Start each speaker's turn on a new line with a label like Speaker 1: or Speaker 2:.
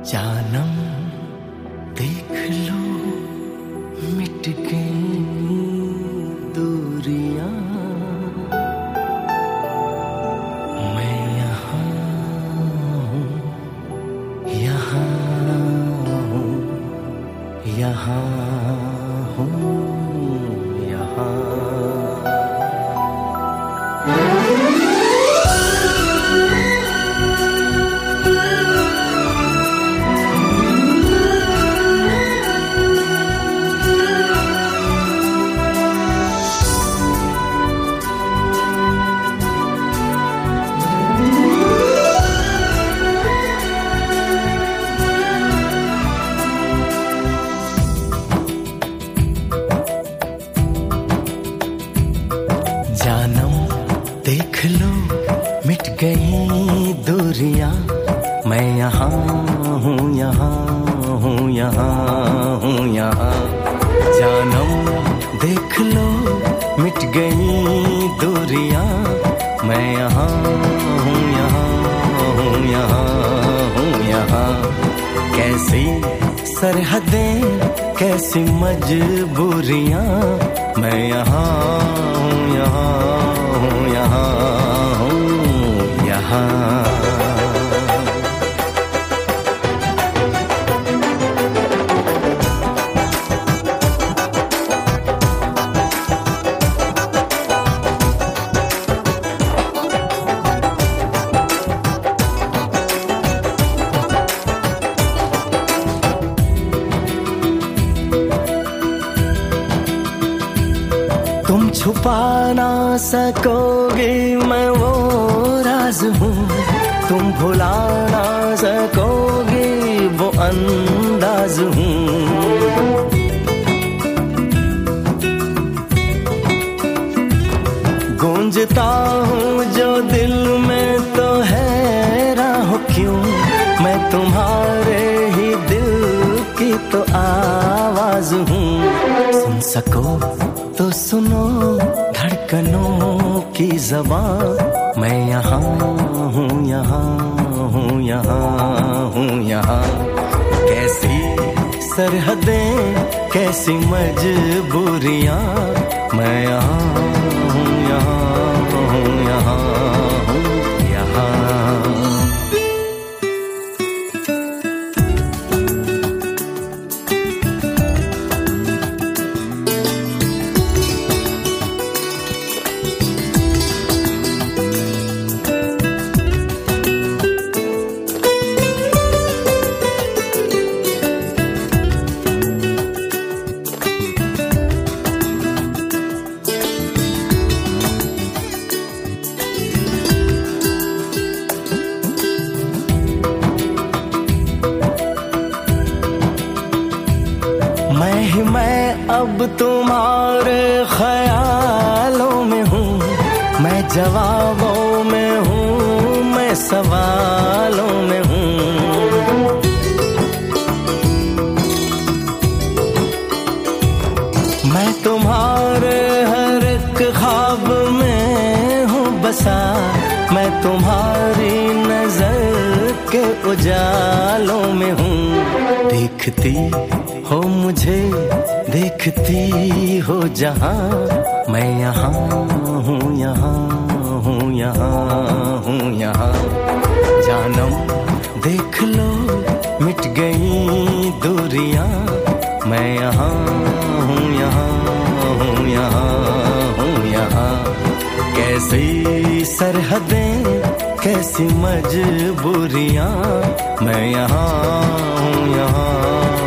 Speaker 1: जानम देख लो मिट गई दूरियां, मैं यहाँ हूँ, यहाँ हूँ, यहाँ हूँ, यहाँ। जानम देख लो मिट गई दूरियां, मैं यहाँ हूँ, यहाँ हूँ, यहाँ हूँ, यहाँ। जानम देख लो मिट गई दूरियां, मैं यहाँ हूँ, यहाँ हूँ, यहाँ हूँ, यहाँ। कैसी सरहदें कैसी मजबूरियां, मैं यहाँ हूँ, यहाँ हूँ, यहाँ हूँ, यहाँ। तुम छुपा ना सकोगे मैं वो राज हूँ, तुम भुला ना सकोगे वो अंदाज हूँ। गूंजता हूँ जो दिल में तो हैरान हो क्यों, मैं तुम्हारे ही दिल की तो आवाज हूँ। सुन सको तो सुनो धड़कनों की ज़बान, मैं यहाँ हूँ, यहाँ हूँ, यहाँ हूँ, यहाँ। कैसी सरहदें कैसी मजबूरियां, मैं यहाँ हूँ, यहाँ हूँ, यहाँ हूँ, यहाँ। मैं अब तुम्हारे ख्यालों में हूँ, मैं जवाबों में हूँ, मैं सवालों में हूँ। मैं तुम्हारे हर एक ख्वाब में हूँ बसा, मैं तुम्हारी नजर के उजालों में हूँ। देखती हो मुझे देखती हो जहाँ, मैं यहाँ हूँ, यहाँ हूँ, यहाँ हूँ, यहाँ। जानम देख लो मिट गई दूरियां, मैं यहाँ हूँ, यहाँ हूँ, यहाँ हूँ, यहाँ। कैसी सरहदें कैसी मजबूरियां, मैं यहाँ हूँ, यहाँ